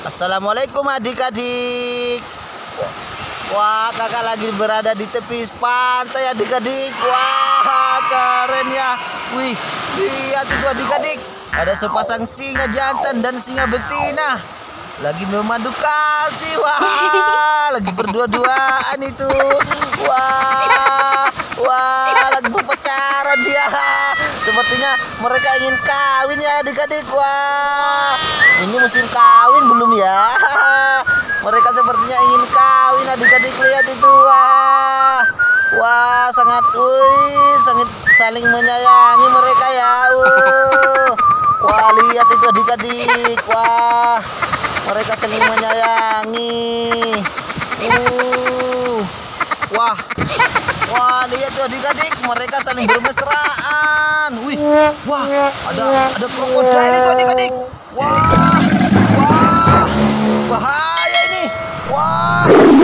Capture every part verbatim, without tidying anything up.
Assalamualaikum adik-adik. Wah, kakak lagi berada di tepi pantai adik-adik. Wah, keren ya. Wih, lihat itu adik-adik. Ada sepasang singa jantan dan singa betina lagi memadu kasih. Wah, lagi berdua-duaan itu. Wah, wah, lagi berpacaran dia. Sepertinya mereka ingin kawin ya adik-adik. Wah, ini musim kawin belum ya? Mereka sepertinya ingin kawin adik-adik, lihat itu. Wah, wah, sangat, wih, sangat saling menyayangi mereka ya. Uh. Wah, lihat itu adik-adik. Wah, mereka saling menyayangi. Uh. Wah, wah, lihat tuh adik-adik, mereka saling bermesraan. Wih, wah, ada ada krokodil itu adik-adik. Wah, wah, bahaya ini. Wah,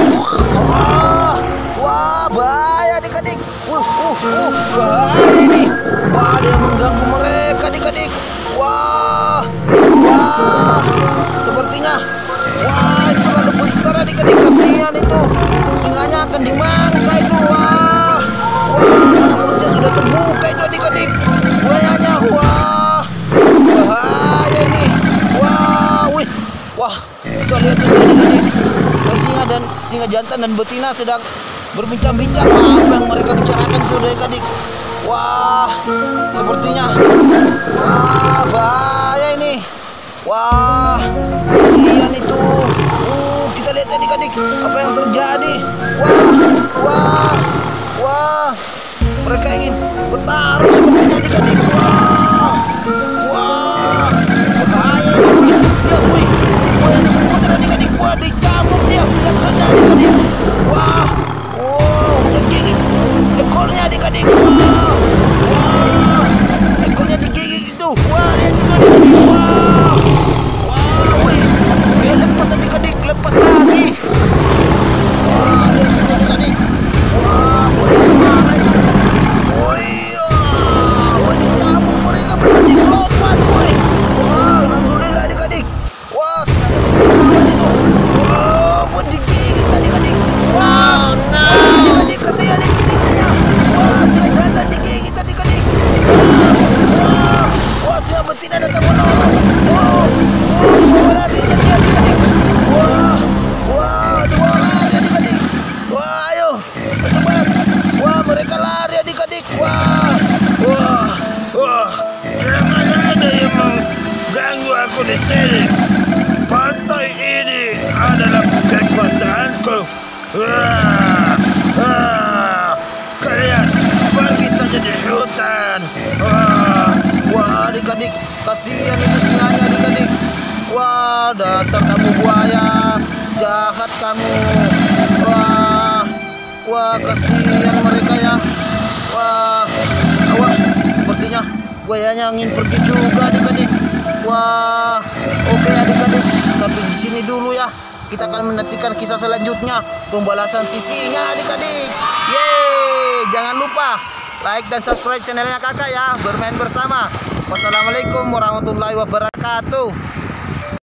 wah, wah, bahaya adik-adik. Uh, uh, uh, bahaya ini. Wah, ada yang mengganggu mereka adik-adik. Wah, wah, sepertinya. Wah, itu terlalu besar adik-adik, kasihan itu. Singanya akan dimangsa itu. Wah, wah, karena mulutnya sudah terbuka itu adik-adik. Buayanya, wah, bahaya ini. Wah, wih, wah, kita lihat itu adik-adik. Singa dan singa jantan dan betina sedang berbincang-bincang apa yang mereka bicarakan itu adik-adik. Wah, sepertinya, wah, bahaya ini. Wah, kasihan itu. Uh, kita lihat adik-adik apa yang terjadi. Wah, wah, wah, mereka ingin bertarung sepertinya adik-adik. Wah, wah, bahaya ini. Lihat, wih, wah, ini putar adik-adik. Wah, dicambuk dia, tidak kena adik-adik. Wah, oh, digigit ekornya adik-adik. Wah, wah, ekornya digigit itu. Wah, lihat itu adik-adik. Wah, wah, wih, dia lepas adik-adik, lepas lagi. Wah, lihat itu adik-adik. Wah, buaya marah itu. Wih, wah, dicambuk mereka adik-adik, lompat, wih. Wah, alhamdulillah adik-adik. Wah, singanya masih selamat itu. Wah, buat digigit adik-adik. Wah, adik-adik, kasihan itu singanya. Wah, singa jantan digigit adik-adik. Wah, wah, wah, singa betina datang menolong. Wow, wah, lari jadi adik-adik. Wah, wah, dua lari adik-adik. Wah, ayo, cepat. Wah, mereka lari adik-adik. Wah, wah, wah, jangan ada yang mengganggu aku di sini. Pantai ini adalah kekuasaanku. Wah, wah, kalian pergi saja di hutan. Wah, wah, adik-adik, kasihan itu singanya adik-adik. Wah, dasar kamu buaya, jahat kamu. Wah, wah, kasihan mereka ya. Wah, wah, sepertinya buayanya ingin pergi juga adik-adik. Wah, oke adik-adik, sampai di sini dulu ya. Kita akan menantikan kisah selanjutnya, pembalasan si singa adik-adik. Yeay, jangan lupa like dan subscribe channelnya kakak ya, bermain bersama. Wassalamualaikum warahmatullahi wabarakatuh.